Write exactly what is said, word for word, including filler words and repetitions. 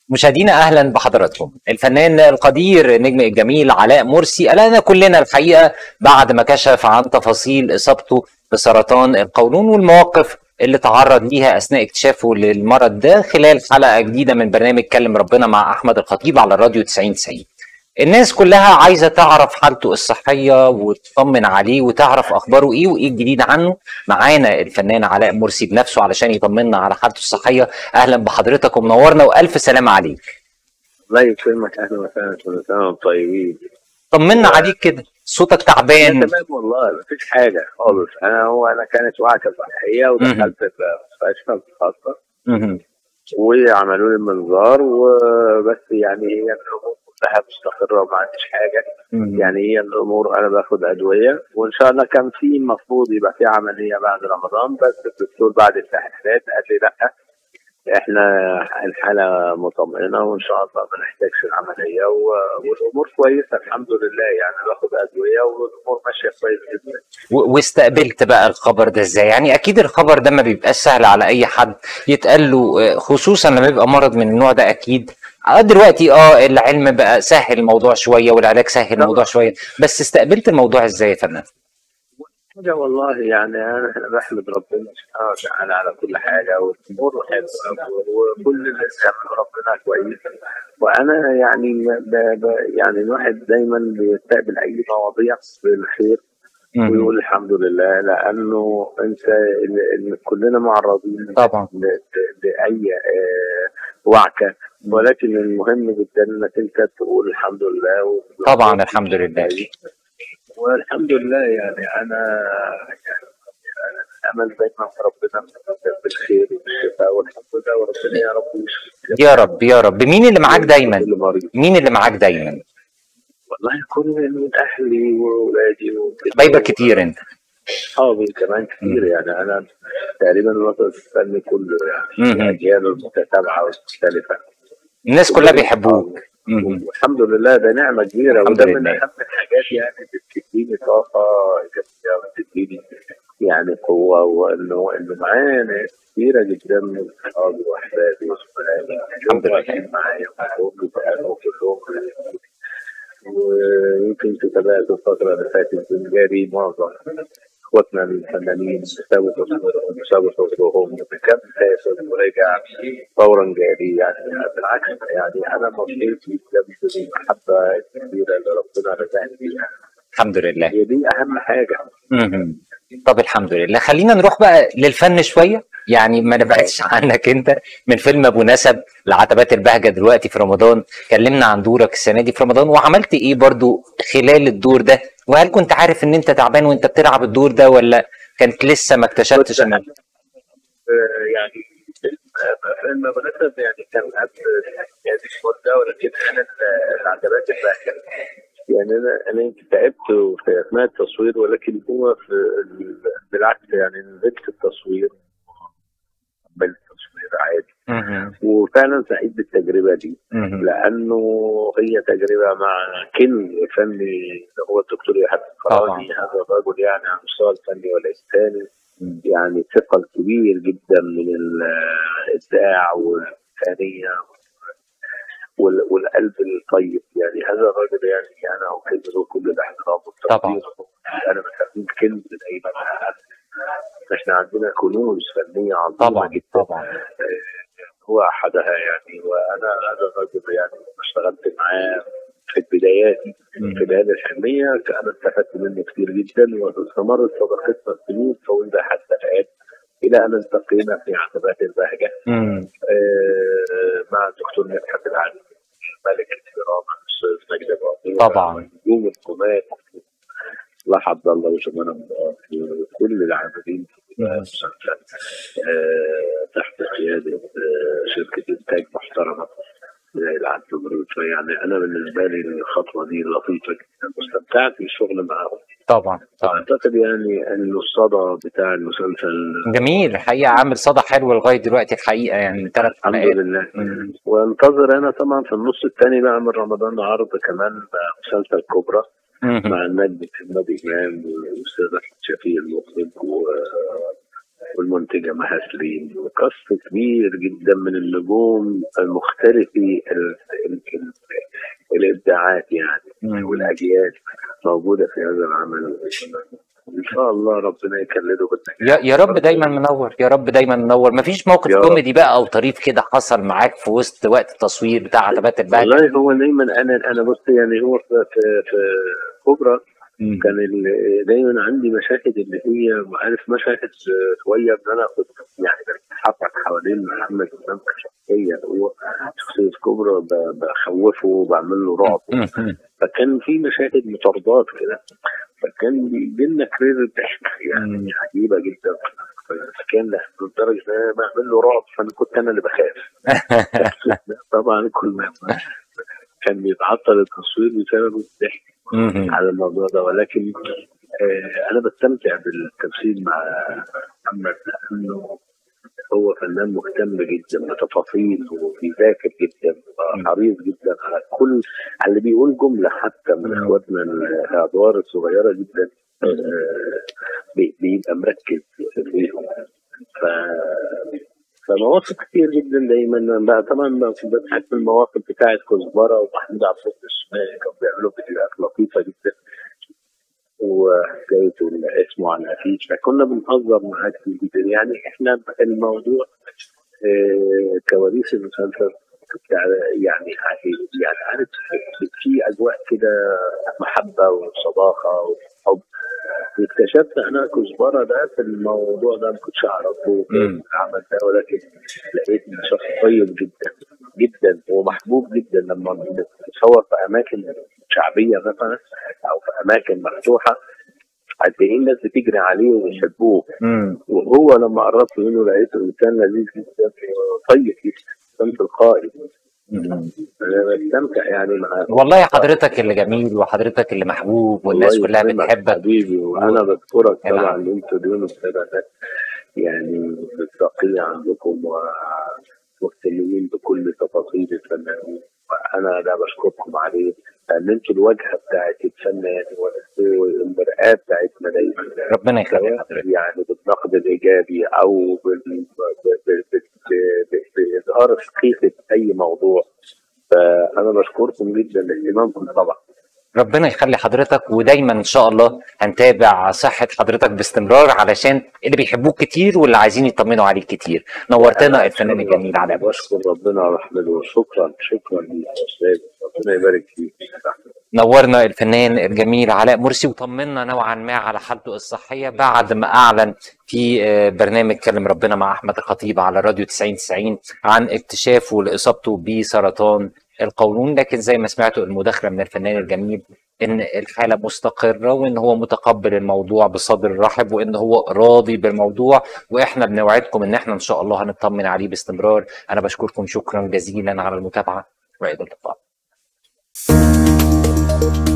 مشاهدينا اهلا بحضراتكم. الفنان القدير النجم الجميل علاء مرسي قلقنا كلنا الحقيقه بعد ما كشف عن تفاصيل اصابته بسرطان القولون والمواقف اللي تعرض ليها اثناء اكتشافه للمرض ده خلال حلقه جديده من برنامج كلم ربنا مع احمد الخطيب على الراديو تسعين تسعين. الناس كلها عايزه تعرف حالته الصحيه وتطمن عليه وتعرف اخباره ايه وايه الجديد عنه. معانا الفنان علاء مرسي بنفسه علشان يطمنا على حالته الصحيه. اهلا بحضرتك ومنورنا والف سلامه عليك. الله يكرمك، اهلا وسهلا، كل سنه وانتم طيبين. طمنا و... عليك كده، صوتك تعبان. انا تمام والله، مفيش حاجه خالص. انا هو انا كانت وعكه صحيه ودخلت في مستشفى خاصه وعملوا لي منظار وبس. يعني هي الامور كلها مستقره وما عنديش حاجه. مم. يعني هي الامور انا باخد ادويه وان شاء الله. كان في المفروض يبقى في عمليه بعد رمضان، بس الدكتور بعد التحليلات قال لي لا، احنا الحاله مطمئنه وان شاء الله ما نحتاجش العمليه والامور كويسه الحمد لله. يعني باخد ادويه والامور ماشيه كويس جدا. واستقبلت بقى الخبر ده ازاي؟ يعني اكيد الخبر ده ما بيبقاش سهل على اي حد يتقال له، خصوصا لما يبقى مرض من النوع ده. اكيد دلوقتي اه العلم بقى سهل الموضوع شويه والعلاج سهل الموضوع شويه، بس استقبلت الموضوع ازاي يا فنان؟ حاجة والله يعني أنا إحنا بحمد ربنا سبحانه وتعالى على كل حاجة، والأمور حلوة وكل اللي بيعمل ربنا كويس. وأنا يعني ب ب يعني الواحد دايما بيستقبل أي مواضيع بالخير ويقول الحمد لله، لأنه أنت كلنا معرضين طبعا لأي وعكة، ولكن المهم جدا إنك أنت تقول الحمد لله. طبعا الحمد لله والحمد لله. يعني انا يعني امل دايما في ربنا بالخير والشفاء والحمد لله، وربنا يا رب يشفي. يا رب يا رب. مين اللي معاك دايما؟ مين اللي معاك دايما؟ والله كل من اهلي واولادي حبايبك كتير انت. اصحابي كمان كتير. يعني انا تقريبا الوطن الفني كله، يعني الاجيال المتتابعه والمختلفه الناس كلها بيحبوك. والحمد لله، ده نعمه كبيره وده من اهم الحاجات يعني اللي بتديني طاقه ايجابيه وبتديني يعني قوه، وانه انه معايا ناس كثيره جدا من اصحابي واحبابي وزملائي الحمد لله معايا كلهم. ويمكن تتابعت الفتره اللي فاتت بنجاري معظم اخواتنا الفنانين سابوا تصويرهم وسابوا تصويرهم بكم فاسد ورجع فورا جاري. يعني بالعكس، يعني انا مبسوط جدا بالمحبه الكبيره اللي ربنا رزقني بيها. الحمد لله، هي دي اهم حاجه. امم طب الحمد لله. خلينا نروح بقى للفن شويه، يعني ما نبعدش عنك انت. من فيلم ابو نسب لعتبات البهجه دلوقتي في رمضان، كلمنا عن دورك السنه دي في رمضان وعملت ايه برضو خلال الدور ده، وهل كنت عارف ان انت تعبان وانت بتلعب الدور ده ولا كانت لسه ما اكتشفتش ان يعني فيلم ابو نسب يعني كان قبل يعني مده، ولكن انا العتبات البهجه يعني انا انا تعبت في اثناء التصوير، ولكن هو في بالعكس يعني نزلت التصوير قبلت التصوير عادي. وفعلا سعيد بالتجربه دي، لانه هي تجربه مع كنز فني اللي هو الدكتور يحيى الفخراني. هذا الرجل يعني على المستوى الفني والانساني يعني ثقل كبير جدا من الابداع والفنيه والقلب الطيب. يعني هذا الراجل يعني انا احب له كل الاحترام والتقدير. انا بسميه كنز دايما. احنا عندنا كنوز فنيه عظيمه طبعا جدا طبعا هو احدها. يعني وانا هذا الراجل يعني اشتغلت معاه في البدايات في الآلة الفنيه، فانا استفدت منه كثير جدا واستمرت صداقتنا سنين طويله حتى الان الى ان التقينا في عتبات البهجه آه مع الدكتور مدحت العلي ملك الدراما الاستاذ مجدي ابراهيم طبعا، نجوم الكومات صلاح عبد الله وجمانه وكل العاملين في المسلسل آه تحت قياده آه شركه انتاج محترمه زي العدل والرفاه. يعني انا بالنسبه لي الخطوه دي لطيفه جدا واستمتعت بالشغل معاهم. طبعا طبعا. اعتقد يعني ان الصدى بتاع المسلسل جميل الحقيقه، عامل صدى حلو لغايه دلوقتي الحقيقه. يعني ثلاث الحمد لله. وانتظر انا طبعا في النص الثاني بقى من رمضان عرض كمان مسلسل كبرى مع النجم محمد امام والاستاذ احمد شفيق المخرج والمنتجة مها سليم، وكاست كبير جدا من النجوم المختلفي ال- ال- ال- الإبداعات يعني، والأجيال موجودة في هذا العمل. إن شاء الله ربنا يكلله بالنجاح. يا يا رب دايما منور، يا رب دايما منور. مفيش موقف يا رب. كوميدي بقى او طريف كده حصل معاك في وسط وقت التصوير بتاع عتبات البهجة؟ والله هو دايما انا انا بص يعني هو في في, في كوبرا مم. كان ال- دايما عندي مشاهد اللي هي عارف مشاهد شويه ان انا كنت يعني بتحرك حوالين محمد امام كشخصيه، هو شخصيه كوبرا ب- بخوفه وبعمل له رعب، مم. فكان في مشاهد مطاردات كده، فكان بيجي لنا كرير ضحك يعني مم. عجيبه جدا. فكان لدرجه ان انا بعمل له رعب، فانا كنت انا اللي بخاف. طبعا كل ما كان بيتعطل التصوير بسبب الضحك مم. على الموضوع ده، ولكن آه انا بستمتع بالتمثيل مع محمد لانه هو فنان مهتم جدا بتفاصيل وبيذاكر جدا وحريص جدا على كل على اللي بيقول جمله حتى من اخواتنا الادوار الصغيره جدا، آه بي- بيبقى مركز فيهم. ف فمواقف كتير جدا دايما بقى طبعا بضحك في المواقف بتاعت كزبره ومحمود عبد الشمال، كانوا بيعملوا فيديوهات لطيفه جدا، وحكايه اسمه على الافيش، فكنا بنهزر معاه كتير جدا. يعني احنا الموضوع آه، كواليس المسلسل بتاع يعني يعني عارف في اجواء كده محبه وصداقه وحب. اكتشفت انا كزبره ده في الموضوع ده ما كنتش اعرفه في مم. العمل ده، ولكن لقيت شخص طيب جدا جدا ومحبوب جدا. لما بنتصور في اماكن شعبيه مثلا او في اماكن مفتوحه هتلاقي الناس بتجري عليه ويحبوه، مم. وهو لما قربت منه لقيته انسان لذيذ جدا وطيب جدا، انسان تلقائي. مم. انا بستمتع يعني معاه. والله حضرتك اللي جميل وحضرتك اللي محبوب والناس والله كلها يكرمك بتحبك. حبيبي، وانا بشكرك العب. طبعا ان انتوا اليوم السنه ده يعني مصداقيه عندكم ومهتمين بكل تفاصيل الفنانين، وانا ده بشكركم عليه، لان انتوا الواجهه بتاعت الفنان والمرآة بتاعتنا دايما، ربنا يخليك سواء حضرتك. يعني بالنقد الايجابي او بال- ب- ب- ب- ب- باظهار حقيقه اي موضوع. فانا بشكركم جدا لاهتمامكم طبعا. ربنا يخلي حضرتك، ودايما ان شاء الله هنتابع صحة حضرتك باستمرار علشان اللي بيحبوك كتير واللي عايزين يطمنوا عليك كتير. نورتنا الفنان الجميل علاء مرسي. بشكر ربنا ورحمته، شكرا شكرا ليك يا استاذ، ربنا يبارك فيك. نورنا الفنان الجميل علاء مرسي وطمنا نوعا ما على حالته الصحية بعد ما أعلن في آه، برنامج كلم ربنا مع أحمد الخطيب على راديو تسعين تسعين عن اكتشافه لإصابته بسرطان القولون. لكن زي ما سمعتوا المداخلة من الفنان الجميل إن الحالة مستقرة وإن هو متقبل الموضوع بصدر رحب وإن هو راضي بالموضوع، وإحنا بنوعدكم إن إحنا إن شاء الله هنطمن عليه باستمرار. أنا بشكركم شكرا جزيلا على المتابعة وإلى اللقاء.